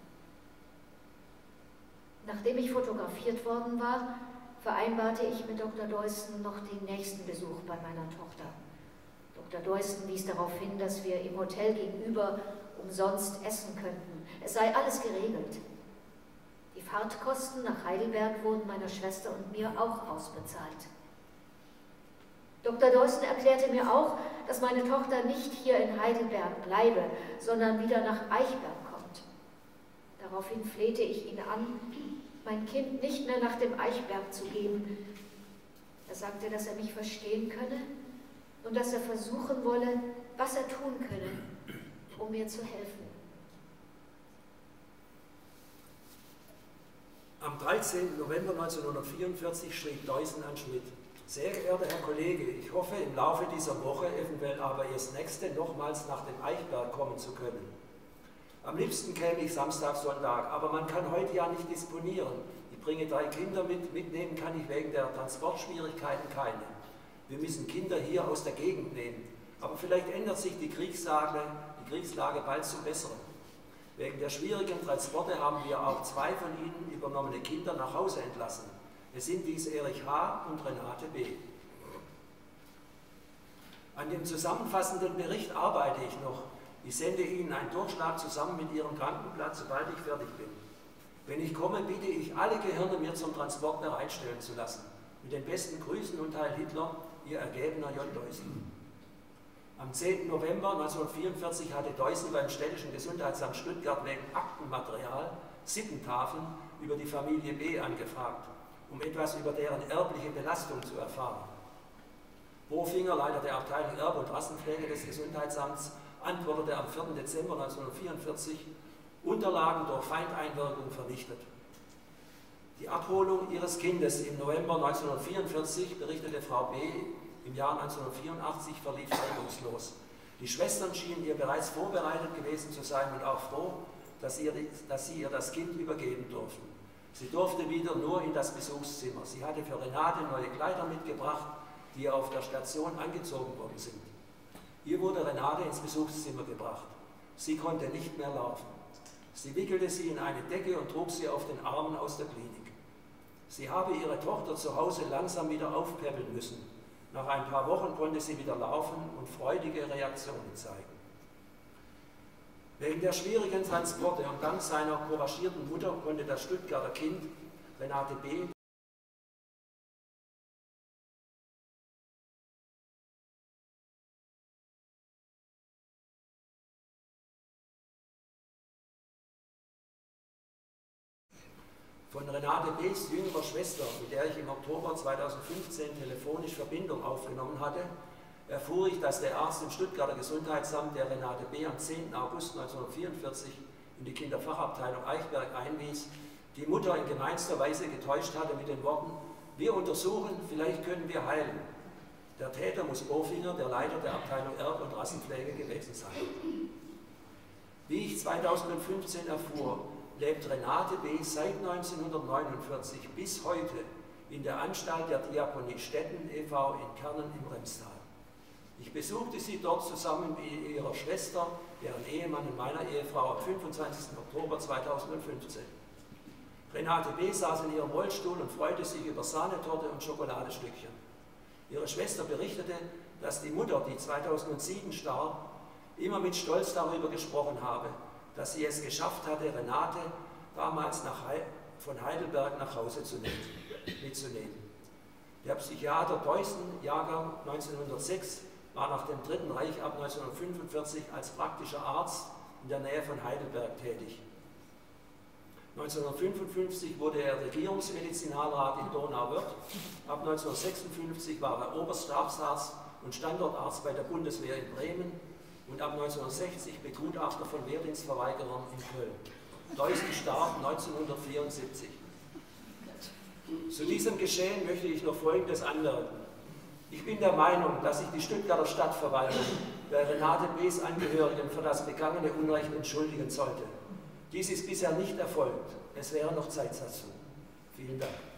S3: Nachdem ich fotografiert worden war, vereinbarte ich mit Dr. Deussen noch den nächsten Besuch bei meiner Tochter. Dr. Deussen wies darauf hin, dass wir im Hotel gegenüber umsonst essen könnten. Es sei alles geregelt. Die Fahrtkosten nach Heidelberg wurden meiner Schwester und mir auch ausbezahlt. Dr. Deussen erklärte mir auch, dass meine Tochter nicht hier in Heidelberg bleibe, sondern wieder nach Eichberg kommt. Daraufhin flehte ich ihn an, mein Kind nicht mehr nach dem Eichberg zu geben. Er sagte, dass er mich verstehen könne und dass er versuchen wolle, was er tun könne, um mir zu helfen.
S1: Am 13. November 1944 schrieb Deussen an Schmidt: Sehr geehrter Herr Kollege, ich hoffe im Laufe dieser Woche, eventuell aber erst nächste, nochmals nach dem Eichberg kommen zu können. Am liebsten käme ich Samstag, Sonntag, aber man kann heute ja nicht disponieren. Ich bringe 3 Kinder mit, mitnehmen kann ich wegen der Transportschwierigkeiten keine. Wir müssen Kinder hier aus der Gegend nehmen, aber vielleicht ändert sich die Kriegslage bald zum Besseren. Wegen der schwierigen Transporte haben wir auch 2 von ihnen übernommene Kinder nach Hause entlassen. Es sind dies Erich H. und Renate B. An dem zusammenfassenden Bericht arbeite ich noch. Ich sende Ihnen einen Durchschlag zusammen mit Ihrem Krankenblatt, sobald ich fertig bin. Wenn ich komme, bitte ich alle Gehirne mir zum Transport bereitstellen zu lassen. Mit den besten Grüßen und Heil Hitler, Ihr ergebener J. Deussen. Am 10. November 1944 hatte Deussen beim Städtischen Gesundheitsamt Stuttgart wegen Aktenmaterial, Sittentafeln über die Familie B. angefragt, um etwas über deren erbliche Belastung zu erfahren. Bofinger, Leiter der Abteilung Erbe- und Rassenpflege des Gesundheitsamts, antwortete am 4. Dezember 1944, Unterlagen durch Feindeinwirkung vernichtet. Die Abholung ihres Kindes im November 1944, berichtete Frau B., im Jahr 1984 verlief reibungslos. Die Schwestern schienen ihr bereits vorbereitet gewesen zu sein und auch froh, dass sie ihr das Kind übergeben durften. Sie durfte wieder nur in das Besuchszimmer. Sie hatte für Renate neue Kleider mitgebracht, die ihr auf der Station angezogen worden sind. Ihr wurde Renate ins Besuchszimmer gebracht. Sie konnte nicht mehr laufen. Sie wickelte sie in eine Decke und trug sie auf den Armen aus der Klinik. Sie habe ihre Tochter zu Hause langsam wieder aufpäppeln müssen. Nach ein paar Wochen konnte sie wieder laufen und freudige Reaktionen zeigen. Wegen der schwierigen Transporte und dank seiner couragierten Mutter konnte das Stuttgarter Kind Renate B. Von Renate B.'s jüngerer Schwester, mit der ich im Oktober 2015 telefonisch Verbindung aufgenommen hatte, erfuhr ich, dass der Arzt im Stuttgarter Gesundheitsamt, der Renate B. am 10. August 1944 in die Kinderfachabteilung Eichberg einwies, die Mutter in gemeinster Weise getäuscht hatte mit den Worten: Wir untersuchen, vielleicht können wir heilen. Der Täter muss Bofinger, der Leiter der Abteilung Erb- und Rassenpflege, gewesen sein. Wie ich 2015 erfuhr, lebt Renate B. seit 1949 bis heute in der Anstalt der Diakonie Stetten e.V. in Kernen im Remstal. Ich besuchte sie dort zusammen mit ihrer Schwester, deren Ehemann und meiner Ehefrau am 25. Oktober 2015. Renate B. saß in ihrem Rollstuhl und freute sich über Sahnetorte und Schokoladestückchen. Ihre Schwester berichtete, dass die Mutter, die 2007 starb, immer mit Stolz darüber gesprochen habe, dass sie es geschafft hatte, Renate damals von Heidelberg nach Hause mitzunehmen. Der Psychiater Deussen, Jahrgang 1906, war nach dem Dritten Reich ab 1945 als praktischer Arzt in der Nähe von Heidelberg tätig. 1955 wurde er Regierungsmedizinalrat in Donauwörth. Ab 1956 war er Oberstabsarzt und Standortarzt bei der Bundeswehr in Bremen und ab 1960 Begutachter von Wehrdienstverweigerern in Köln. Deussen starb 1974. Zu diesem Geschehen möchte ich noch Folgendes anmerken. Ich bin der Meinung, dass sich die Stuttgarter Stadtverwaltung bei Renate B.'s Angehörigen für das begangene Unrecht entschuldigen sollte. Dies ist bisher nicht erfolgt. Es wäre noch Zeit dazu. Vielen Dank.